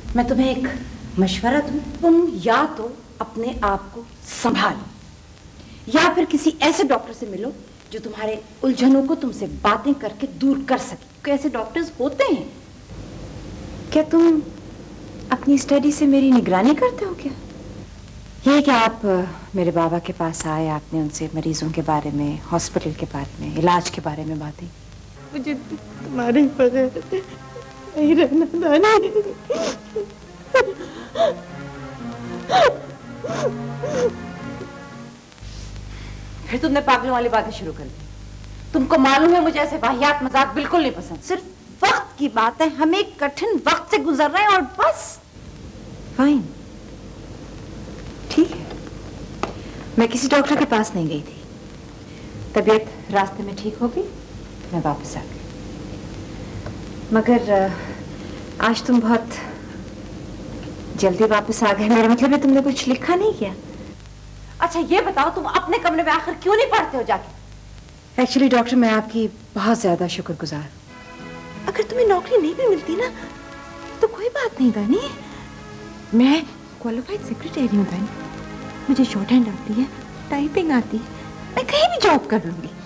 मैं तुम्हें एक मशवरा दूं, तुम या तो अपने आप को संभालो या फिर किसी ऐसे डॉक्टर से मिलो जो तुम्हारे उलझनों को तुमसे बातें करके दूर कर सके। कैसे डॉक्टर्स होते हैं। क्या तुम अपनी स्टडी से मेरी निगरानी करते हो क्या? ये कि आप मेरे बाबा के पास आए, आपने उनसे मरीजों के बारे में, हॉस्पिटल के बारे में, इलाज के बारे में बातें। मुझे तुम्हारे बगैर नहीं रहना दानी। फिर तुमने पागलों वाली बातें शुरू कर दी। तुमको मालूम है मुझे ऐसे वाहियात मजाक बिल्कुल नहीं पसंद। सिर्फ वक्त की बात है, हम एक कठिन वक्त से गुजर रहे हैं और बस। फाइन, ठीक है। मैं किसी डॉक्टर के पास नहीं गई थी, तबीयत रास्ते में ठीक हो गई, मैं वापस आ गई। मगर आज तुम बहुत जल्दी वापस आ गए। मेरा मतलब है तुमने कुछ लिखा नहीं किया। अच्छा ये बताओ, तुम अपने कमरे में आखिर क्यों नहीं पढ़ते हो जाके? एक्चुअली डॉक्टर, मैं आपकी बहुत ज्यादा शुक्रगुजार हूं। अगर तुम्हें नौकरी नहीं भी मिलती ना तो कोई बात नहीं दानी, मैं क्वालिफाइड सेक्रेटरी हूँ बहन। मुझे शॉर्ट हैंड आती है, टाइपिंग आती है, मैं कहीं भी जॉब कर लूंगी।